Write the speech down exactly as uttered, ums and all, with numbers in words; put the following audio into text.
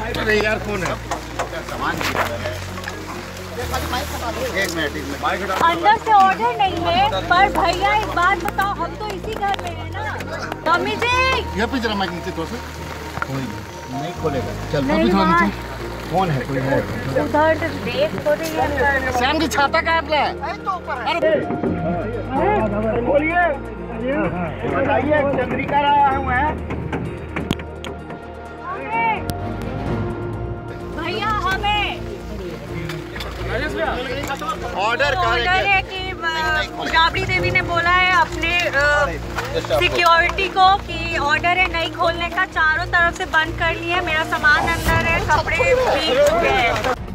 अरे यार कौन है? एक मिनट एक मिनट। अंदर से ऑर्डर नहीं है, पर भैया एक बात बताओ, हम तो इसी घर में है ना। मम्मी जी यहाँ पे जरा माइक नीचे तो से कोई नहीं खोलेगा। चल नहीं अभी थोड़ा मार। नीचे। कौन है? कोई है? उधर से देख तो रही है। श्याम जी छाता कहाँ पे है? अरे बोलिए बताइए, चंद्रिका आया हूँ है। भैया हमें ऑर्डर ऑर्डर है कि राबड़ी देवी ने बोला है अपने सिक्योरिटी को कि ऑर्डर है नहीं खोलने का, चारों तरफ से बंद कर लिया है। मेरा सामान अंदर है, कपड़े भीग चुके हैं।